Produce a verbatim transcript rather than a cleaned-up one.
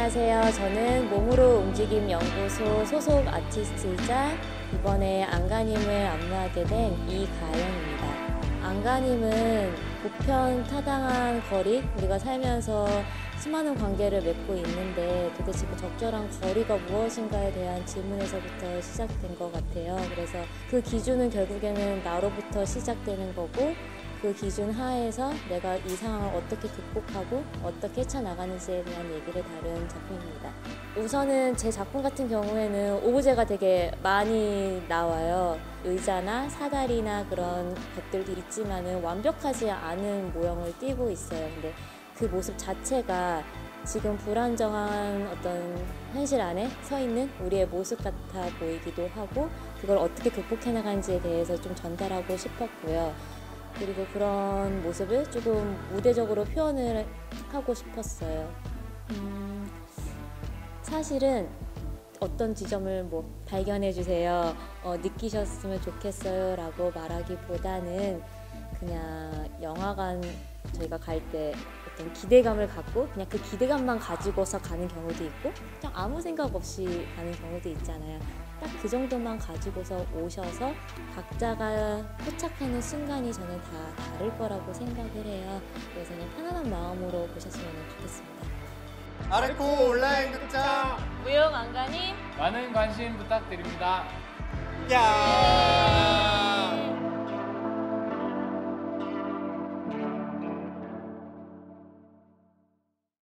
안녕하세요. 저는 몸으로 움직임 연구소 소속 아티스트이자 이번에 안가님을 안무하게 된 이가영입니다. 안가님은 보편 타당한 거리, 우리가 살면서 수많은 관계를 맺고 있는데 도대체 그 적절한 거리가 무엇인가에 대한 질문에서부터 시작된 것 같아요. 그래서 그 기준은 결국에는 나로부터 시작되는 거고, 그 기준 하에서 내가 이 상황을 어떻게 극복하고 어떻게 헤쳐나가는지에 대한 얘기를 다룬 작품입니다. 우선은 제 작품 같은 경우에는 오브제가 되게 많이 나와요. 의자나 사다리나 그런 것들도 있지만은 완벽하지 않은 모형을 띄고 있어요. 근데 그 모습 자체가 지금 불안정한 어떤 현실 안에 서 있는 우리의 모습 같아 보이기도 하고, 그걸 어떻게 극복해 나가는지에 대해서 좀 전달하고 싶었고요. 그리고 그런 모습을 조금 무대적으로 표현을 하고 싶었어요. 음, 사실은 어떤 지점을 뭐 발견해 주세요, 어, 느끼셨으면 좋겠어요 라고 말하기보다는 그냥 영화관 저희가 갈 때 어떤 기대감을 갖고 그냥 그 기대감만 가지고서 가는 경우도 있고, 그냥 아무 생각 없이 가는 경우도 있잖아요. 딱 그 정도만 가지고서 오셔서 각자가 포착하는 순간이 저는 다 다를 거라고 생각을 해요. 그래서 그냥 편안한 마음으로 보셨으면 좋겠습니다. 아레코 온라인 극장 무용 안가님 많은 관심 부탁드립니다. 야.